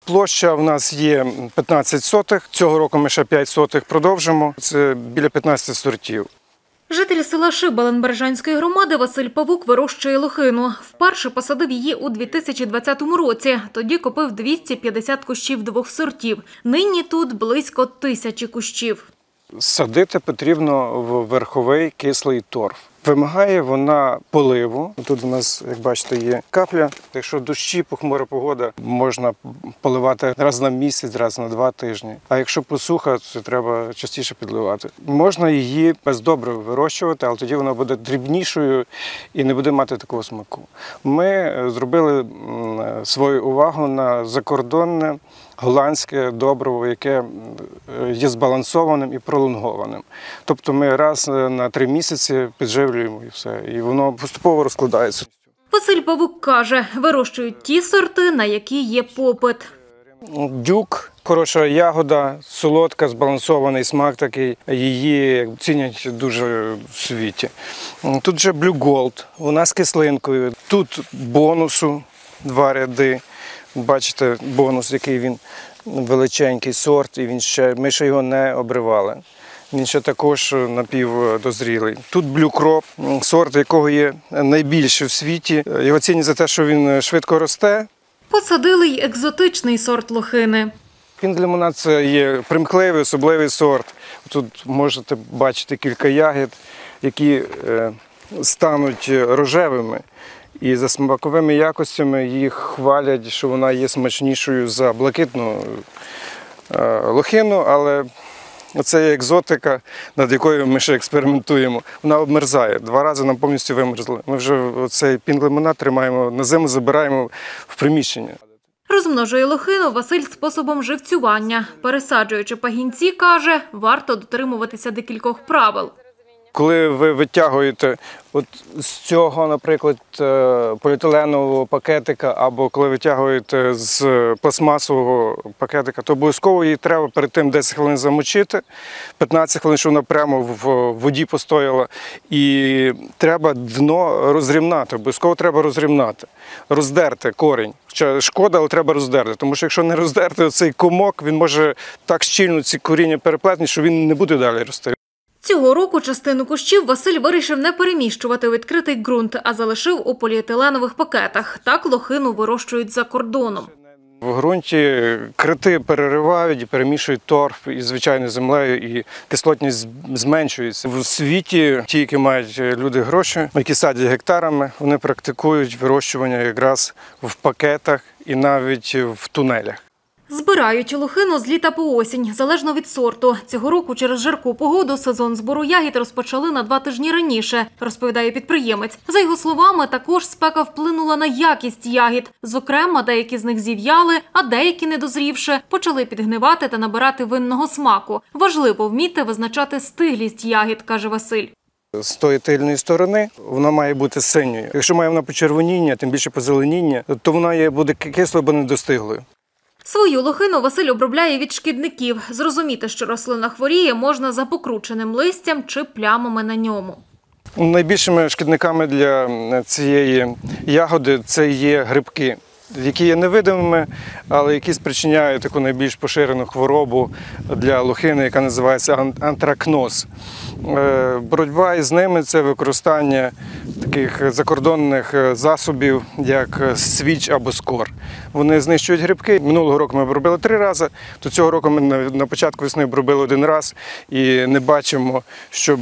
Площа в нас є 15 сотих, цього року ми ще 5 сотих продовжимо, це біля 15 сортів. Житель села Шибалин Бережанської громади Василь Павук вирощує лохину. Вперше посадив її у 2020 році. Тоді купив 250 кущів двох сортів. Нині тут близько 1000 кущів. Садити потрібно в верховий кислий торф. Вимагає вона поливу. Тут у нас, як бачите, є капля. Якщо дощі, похмура погода, можна поливати раз на місяць, раз на 2 тижні. А якщо посуха, то треба частіше підливати. Можна її без добрив вирощувати, але тоді вона буде дрібнішою і не буде мати такого смаку. Ми зробили свою увагу на закордонне голландське добриво, яке є збалансованим і пролонгованим. Тобто ми раз на 3 місяці підживлюємо і все, і воно поступово розкладається. Василь Павук каже, вирощують ті сорти, на які є попит. Дюк, хороша ягода, солодка, збалансований смак такий, її цінять дуже в світі. Тут же Blue Gold, вона з кислинкою, тут бонусу 2 ряди. Бачите, бонус, який він величенький сорт, і ми ще його не обривали. Він ще також напівдозрілий. Тут Blue Crop, сорт, якого є найбільше в світі. Його цінять за те, що він швидко росте. Посадили й екзотичний сорт лохини. Пінг-лимонад – це є примхливий, особливий сорт. Тут можете бачити кілька ягід, які стануть рожевими. І за смаковими якостями їх хвалять, що вона є смачнішою за блакитну лохину, але це є екзотика, над якою ми ще експериментуємо. Вона обмерзає. 2 рази нам повністю вимерзли. Ми вже цей пінг-лимонад тримаємо на зиму, забираємо в приміщення. Розмножує лохину Василь способом живцювання. Пересаджуючи пагінці, каже, варто дотримуватися декількох правил. Коли ви витягуєте от з цього, наприклад, поліетиленового пакетика, або коли витягуєте з пластмасового пакетика, то обов'язково її треба перед тим 10 хвилин замочити, 15 хвилин, щоб вона прямо в воді постояла. І треба дно розрівнати, обов'язково треба розрівнати, роздерти корінь. Шкода, але треба роздерти, тому що якщо не роздерти цей комок, він може так щільно ці коріння переплетені, що він не буде далі рости. Цього року частину кущів Василь вирішив не переміщувати у відкритий ґрунт, а залишив у поліетиленових пакетах. Так лохину вирощують за кордоном. В ґрунті крити переривають і перемішують торф із звичайною землею, і кислотність зменшується. В світі ті, які мають люди гроші, які садять гектарами, вони практикують вирощування якраз в пакетах і навіть в тунелях. Збирають лохину з літа по осінь, залежно від сорту. Цього року через жарку погоду сезон збору ягід розпочали на 2 тижні раніше, розповідає підприємець. За його словами, також спека вплинула на якість ягід. Зокрема, деякі з них зів'яли, а деякі, недозрівши, почали підгнивати та набирати винного смаку. Важливо вміти визначати стиглість ягід, каже Василь. З тої тильної сторони вона має бути синьою. Якщо має вона почервоніння, тим більше позеленіння, то вона буде кислою або недостиглою. Свою лохину Василь обробляє від шкідників. Зрозуміти, що рослина хворіє, можна за покрученим листям чи плямами на ньому. Найбільшими шкідниками для цієї ягоди це є грибки, які є невидимими, але які спричиняють таку найбільш поширену хворобу для лохини, яка називається антракноз. Боротьба із ними – це використання таких закордонних засобів, як свіч або скор. Вони знищують грибки. Минулого року ми обробили 3 рази, то цього року ми на початку весни обробили 1 раз і не бачимо, щоб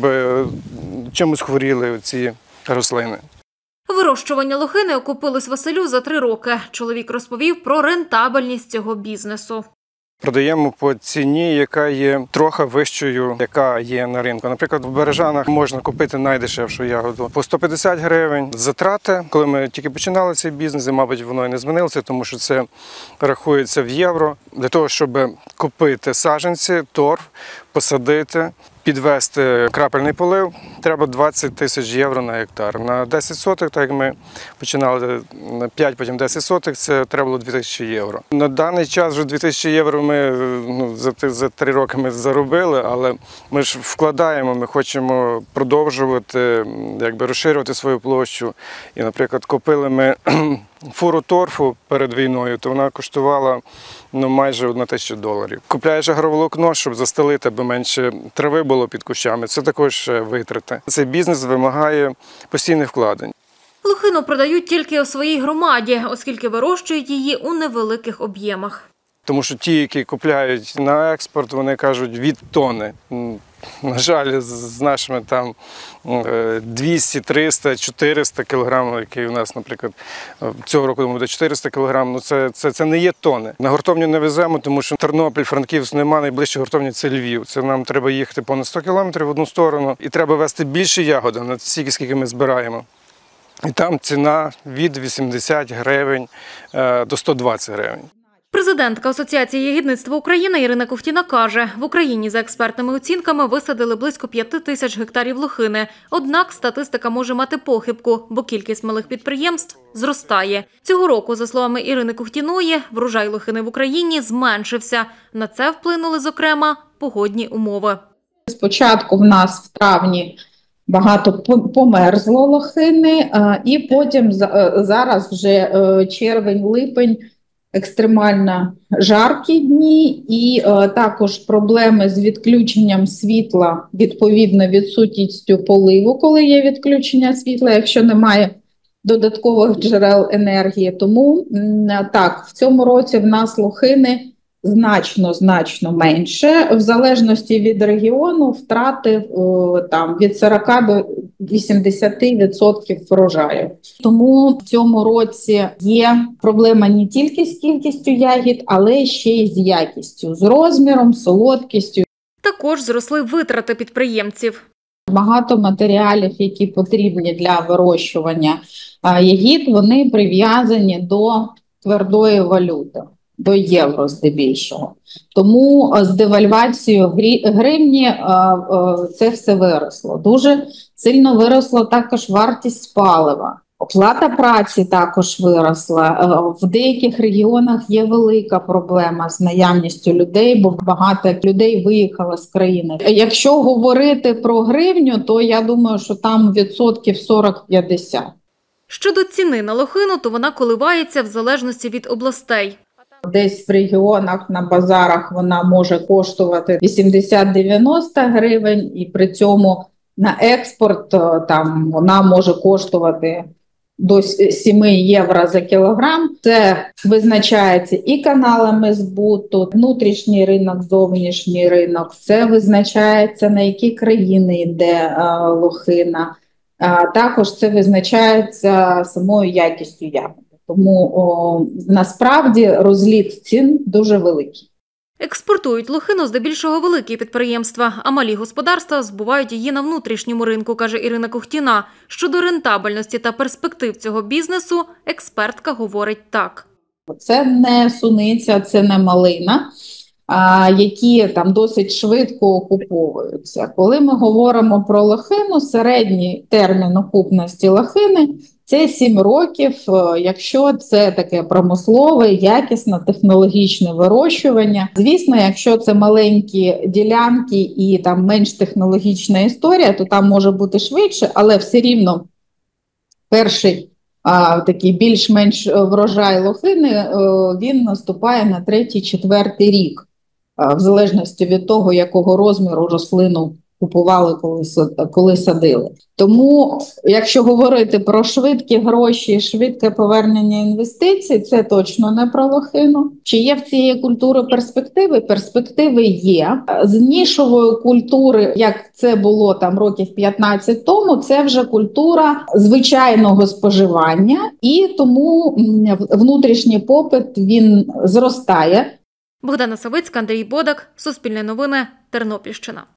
чимось хворіли ці рослини. Вирощування лохини окупилось Василю за 3 роки. Чоловік розповів про рентабельність цього бізнесу. Продаємо по ціні, яка є трохи вищою, яка є на ринку. Наприклад, в Бережанах можна купити найдешевшу ягоду по 150 гривень. Затрати, коли ми тільки починали цей бізнес, і, мабуть, воно і не змінилося, тому що це рахується в євро. Для того, щоб купити саджанці, торф, посадити, підвести крапельний полив, треба 20 тисяч євро на гектар. На 10 сотих, так як ми починали 5, потім 10 сотих, це треба було 2000 євро. На даний час вже 2000 євро ми за 3 роки ми заробили, але ми ж вкладаємо, ми хочемо продовжувати, розширювати свою площу. І, наприклад, купили ми фуру торфу перед війною, то вона коштувала майже $1000. Купляєш агроволокно, щоб застелити, аби менше трави було під кущами. Це також витрати. Цей бізнес вимагає постійних вкладень. Лохину продають тільки у своїй громаді, оскільки вирощують її у невеликих об'ємах. Тому що ті, які купляють на експорт, вони кажуть від тонни. На жаль, з нашими там 200, 300, 400 кілограмів, які у нас, наприклад, цього року буде 400 кілограмів, це не є тони. На гуртовню не веземо, тому що Тернопіль, Франківськ немає, найближча гуртовня – це Львів. Це нам треба їхати понад 100 кілометрів в одну сторону, і треба везти більше ягоди, на стільки, скільки ми збираємо. І там ціна від 80 гривень до 120 гривень. Президентка Асоціації ягідництва України Ірина Кухтіна каже, в Україні за експертними оцінками висадили близько 5000 гектарів лохини. Однак статистика може мати похибку, бо кількість малих підприємств зростає. Цього року, за словами Ірини Кухтіної, врожай лохини в Україні зменшився. На це вплинули, зокрема, погодні умови. Спочатку в нас в травні багато померзло лохини, і потім зараз вже червень-липень екстремально жаркі дні, і також проблеми з відключенням світла, відповідно відсутністю поливу, коли є відключення світла, якщо немає додаткових джерел енергії. Тому так, в цьому році в нас лохини значно менше. В залежності від регіону втрати там від 40 до 80% врожаю. Тому в цьому році є проблема не тільки з кількістю ягід, але ще й з якістю, з розміром, солодкістю. Також зросли витрати підприємців. Багато матеріалів, які потрібні для вирощування ягід, вони прив'язані до твердої валюти, до євро здебільшого. Тому з девальвацією гривні це все виросло. Дуже сильно виросла також вартість палива. Оплата праці також виросла. В деяких регіонах є велика проблема з наявністю людей, бо багато людей виїхало з країни. Якщо говорити про гривню, то я думаю, що там 40-50%. Щодо ціни на лохину, то вона коливається в залежності від областей. Десь в регіонах на базарах вона може коштувати 80-90 гривень, і при цьому на експорт там вона може коштувати до 7 євро за кілограм. Це визначається і каналами збуту, внутрішній ринок, зовнішній ринок. Це визначається, на які країни йде лохина. Також це визначається самою якістю ягоди. Тому насправді розліт цін дуже великий. Експортують лохину здебільшого великі підприємства, а малі господарства збувають її на внутрішньому ринку, каже Ірина Кухтіна. Щодо рентабельності та перспектив цього бізнесу, експертка говорить так. Це не суниця, це не малина, які там досить швидко окуповуються. Коли ми говоримо про лохину, середній термін окупності лохини – це 7 років, якщо це таке промислове, якісне, технологічне вирощування. Звісно, якщо це маленькі ділянки і там менш технологічна історія, то там може бути швидше, але все рівно перший такий більш-менш врожай лохини, він наступає на 3-4 рік, в залежності від того, якого розміру рослину купували, коли садили. Тому, якщо говорити про швидкі гроші, швидке повернення інвестицій, це точно не про лохину. Чи є в цієї культури перспективи? Перспективи є. З нішової культури, як це було там років 15 тому, це вже культура звичайного споживання, і тому внутрішній попит, він зростає. Богдана Савицька, Андрій Бодак, Суспільне новини, Тернопільщина.